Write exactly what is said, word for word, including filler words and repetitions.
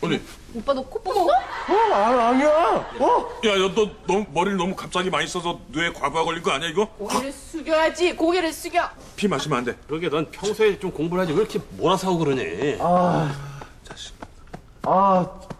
아니. 오빠 너 코 뽑은 거? 어, 아, 아니야. 어? 야, 야, 너 너무 머리를 너무 갑자기 많이 써서 뇌에 과부하 걸린 거 아니야 이거? 고개를 숙여야지. 고개를 숙여. 피 마시면 안 돼. 그러게 넌 평소에 좀 공부를 하지 왜 이렇게 몰아서 하고 그러니? 아, 자식. 아,